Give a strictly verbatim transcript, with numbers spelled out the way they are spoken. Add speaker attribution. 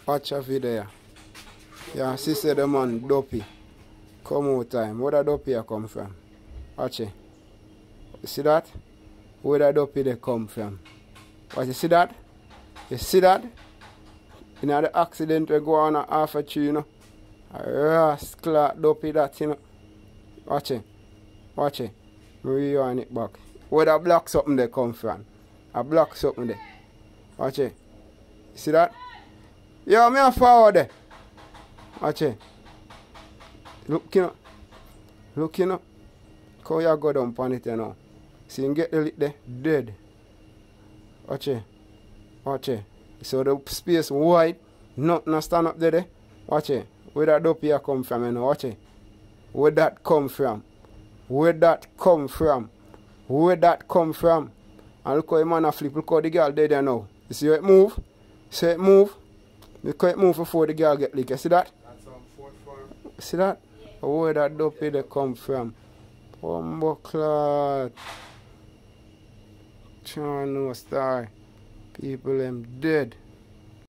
Speaker 1: Watch a video. Yeah, see say the man Duppy. Come out time. Where the Duppy come from? Watch it. You see that? Where the Duppy they come from? Watch, you see that? You see that? You know the accident we go on at half a tree, you know? A rascal Duppy that, you know? Watch it. Watch it. Rewind it back. Where the black something they come from? A black something there. Watch it. You see that? Yo, me a forward there. Watch it. Look, you know. Look, you know. How you go down on it, you know. See him get the lid there. Dead. Watch it. Watch it. So the space wide. Nothing stand up there, there. Watch it. Where that Duppy come from, you know. Watch it. Where that come from? Where that come from? Where that come from? And look how the man a flip. Look how the girl dead there now. You see how it move? See it move? Look how it move before the girl get licked. You see that?
Speaker 2: That's on fourth floor.
Speaker 1: See that? Yeah. Where that Duppy they come from? Bumbo clot. Chano star. People them dead.